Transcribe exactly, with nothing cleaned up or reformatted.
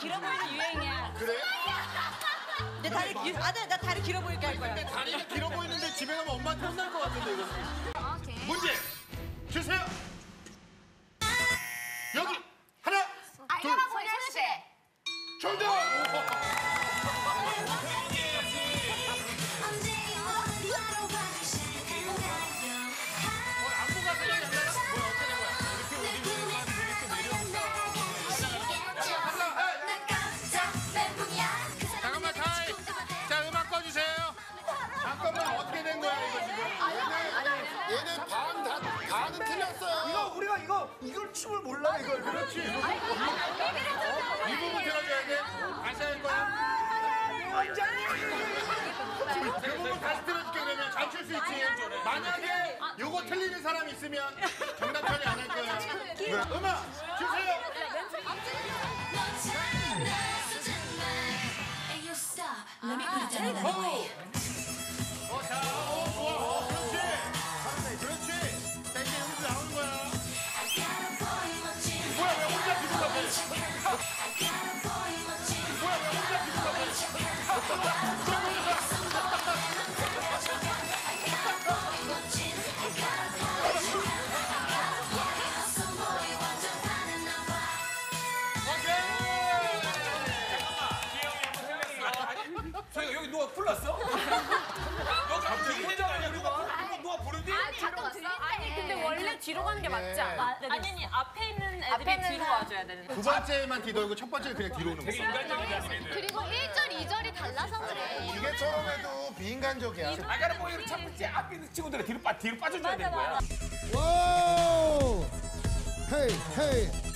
길어 보이는 유행이야. 그래? 내 다리 길, 아들 나 다리 길어 보이게 할 거야. 근데 다리가 길어 보이는데 집에 가면 엄마한테 혼날 것 같은데 이거. 오케이. 문제 주세요. 여기 하나, 둘, 알가방 소녀시대. 정답. 안무가 그냥 약간 뭐야 어떻게 된 거야? 이렇게 우리 잠깐만 타임. 자 음악 꺼주세요. 잠깐만 어떻게 된 거야 이거 지금? 얘네 얘네 반다 반은 틀렸어요. 이거 우리가 이거 이걸 춤을 몰라 이걸. 그렇지. 이 부분 들어줘야 돼. 다시 할 거야. 그 부분 다시 들어줄게 그러면 잘 출 수 있지. 만약에 요거 틀리는 사람 있으면 정답 처리 안 할 거야. 음악 주세요. 어, 자, 어, 좋아. 어, 그렇지. 그렇지. 자, 이제 여기서 나오는 거야. 뭐야, 왜 혼자 기분 나쁘지? 뭐야, 왜 혼자 기분 나쁘지? 저희가 여기 누가 불렀어? 여기 갑자기 혼자 아니야? 누가 누가 부르니? 아니 잠깐 들린대. 아니 근데 원래 뒤로 가는 게 맞지 않아? 아니 아니 앞에 있는 애들이 앞에 있는 뒤로 사람. 와줘야 되는데. 두 번째만 뒤돌고 첫 번째는 그냥 뒤로 오는 되게 거야. 인간적이다 얘들. 그리고 일 절, 이 절이 달라서 그래. 이게 처음에도 비인간적이야. 아까는 뭐 이렇게 첫 번째 앞에 있는 친구들이 뒤로 빠 뒤로 빠져줘야 되는 거야. 와우! 헤이 헤이